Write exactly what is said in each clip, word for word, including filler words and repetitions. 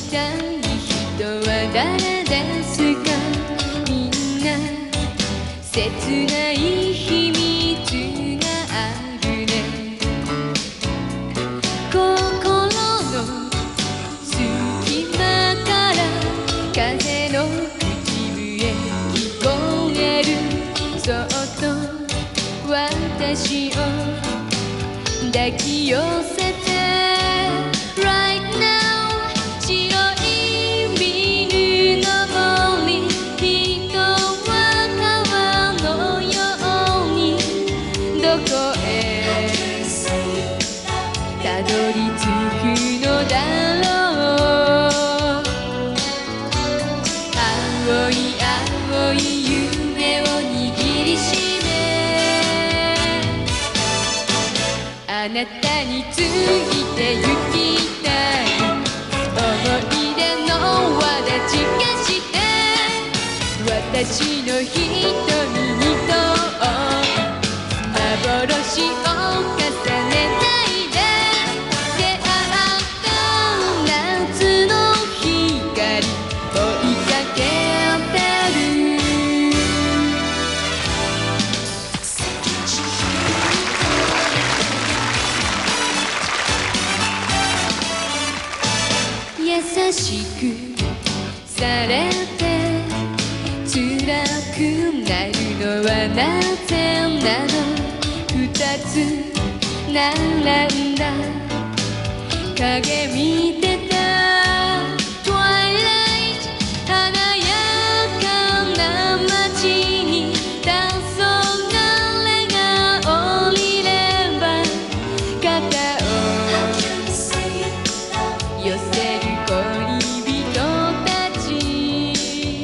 したい人は誰ですか？みんな切ない秘密があるね。心の隙間から風の口笛聞こえる。そっと私を抱き寄せて Right now 白いビルの森、人は川のようにどこへたどり着くのだろう。青い青い夢を握りしめ、あなたについて行きたい。思い出の輪立ちがして私の瞳に遠い幻を重ねないで。出会った夏の光追いかけてる。優しくされて辛くなるのはなぜなの。二つ並んだ影見てた Twilight 華やかな街に黄昏が降りれば肩を寄せる恋人たち。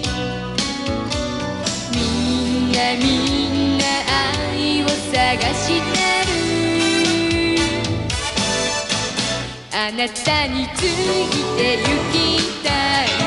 みんなみんな愛を探してる。あなたについて行きたい。